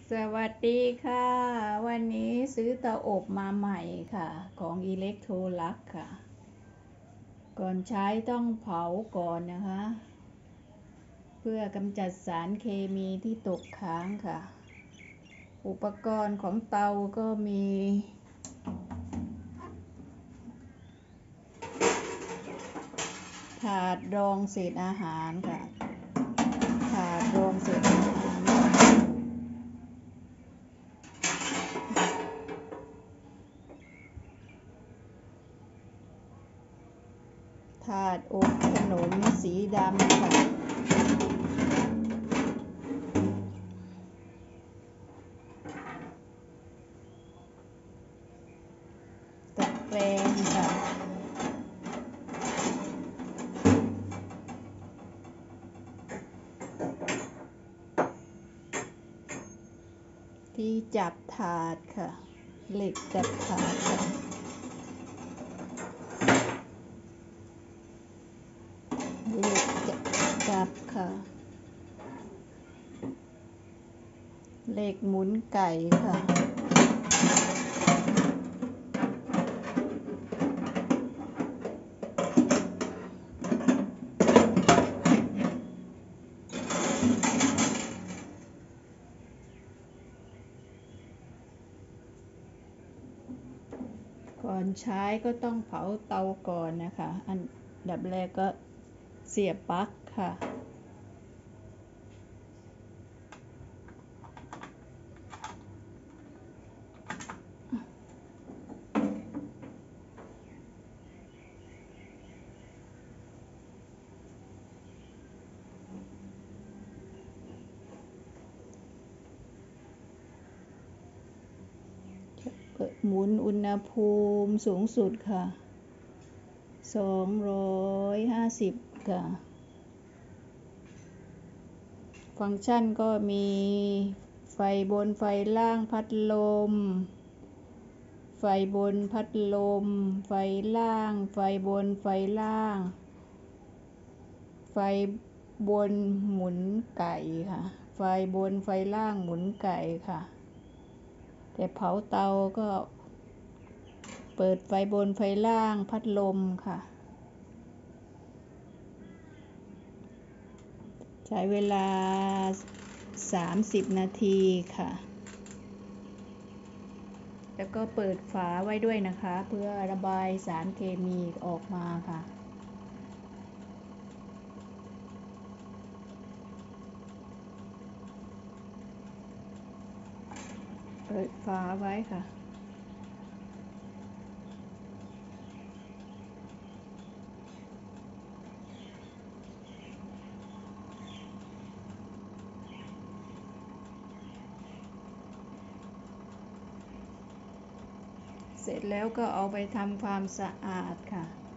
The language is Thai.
สวัสดีค่ะวันนี้ซื้อเตาอบมาใหม่ค่ะของอิเล็กโทรลักค่ะก่อนใช้ต้องเผาก่อนนะคะเพื่อกำจัดสารเคมีที่ตกค้างค่ะอุปกรณ์ของเตาก็มีถาดรองเศษอาหารค่ะถาดรองเศษอาหารถาดอบขนมสีดำค่ะตะแกรงค่ะที่จับถาดค่ะเหล็กจับถาดค่ะเหล็กจับค่ะเหล็กหมุนไก่ค่ะก่อนใช้ก็ต้องเผาเตาก่อนนะคะอันดับแรกก็เสียบปลั๊กค่ะหมุนอุณหภูมิสูงสุดค่ะ250ค่ะฟังก์ชันก็มีไฟบนไฟล่างพัดลมไฟบนพัดลมไฟล่างไฟบนไฟล่างไฟบนหมุนไก่ค่ะไฟบนไฟล่างหมุนไก่ค่ะแต่เผาเตาก็เปิดไฟบนไฟล่างพัดลมค่ะใช้เวลา30 นาทีค่ะแล้วก็เปิดฝาไว้ด้วยนะคะเพื่อระบายสารเคมีออกมาค่ะเปิดฝาไว้ค่ะเสร็จแล้วก็เอาไปทำความสะอาดค่ะ